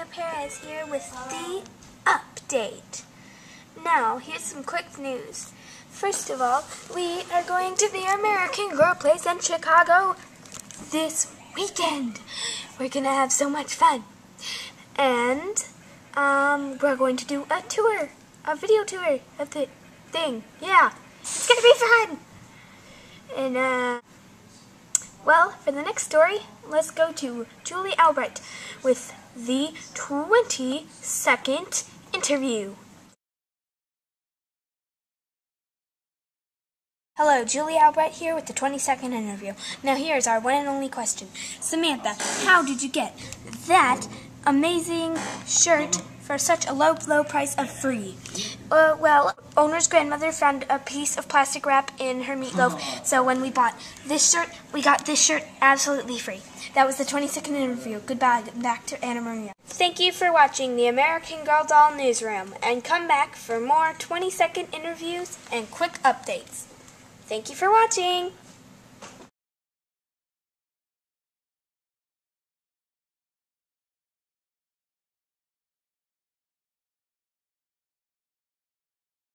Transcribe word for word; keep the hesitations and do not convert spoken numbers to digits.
Perez here with the update. Now, here's some quick news. First of all, we are going to the American Girl Place in Chicago this weekend. We're going to have so much fun. And um, we're going to do a tour, a video tour of the thing. Yeah, it's going to be fun. And, uh... well, for the next story, let's go to Julie Albrecht with the twenty-second interview. Hello, Julie Albrecht here with the twenty-second interview. Now here's our one and only question. Samantha, how did you get that amazing shirt for such a low, low price of free? Uh, well, owner's grandmother found a piece of plastic wrap in her meatloaf, so when we bought this shirt, we got this shirt absolutely free. That was the twenty-second interview. Goodbye, back to Anna Maria. Thank you for watching the American Girl Doll Newsroom, and come back for more twenty-second interviews and quick updates. Thank you for watching!